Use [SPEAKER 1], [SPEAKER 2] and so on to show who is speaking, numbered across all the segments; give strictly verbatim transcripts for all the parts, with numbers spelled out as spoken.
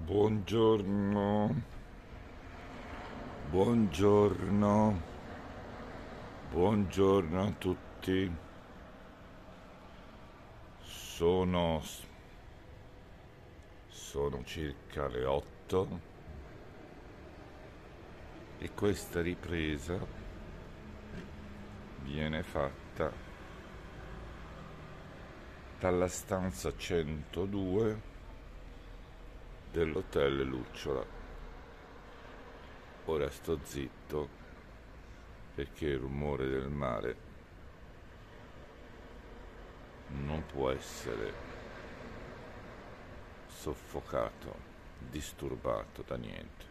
[SPEAKER 1] Buongiorno, buongiorno, buongiorno a tutti. Sono, sono circa le otto e questa ripresa viene fatta dalla stanza centodue dell'hotel Lucciola. Ora sto zitto perché il rumore del mare non può essere soffocato, disturbato da niente.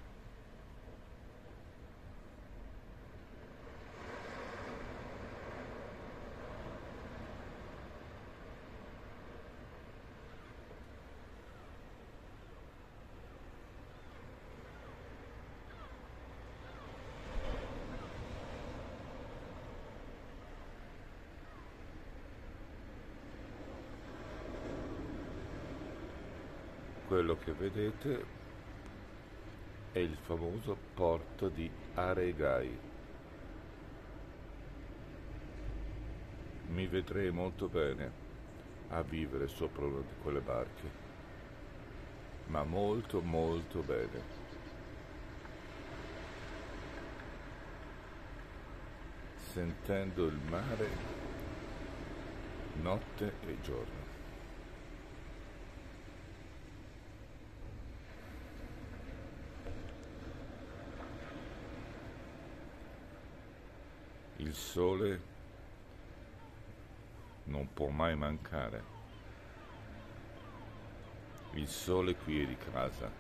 [SPEAKER 1] Quello che vedete è il famoso porto di Aregai. Mi vedrei molto bene a vivere sopra una di quelle barche, ma molto molto bene, sentendo il mare notte e giorno. Il sole non può mai mancare. Il sole qui è di casa.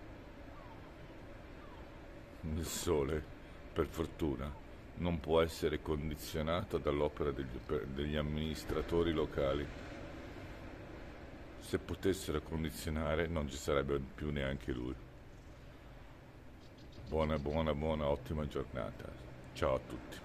[SPEAKER 1] Il sole, per fortuna, non può essere condizionato dall'opera degli, degli amministratori locali. Se potessero condizionare non ci sarebbe più neanche lui. Buona, buona, buona, ottima giornata. Ciao a tutti.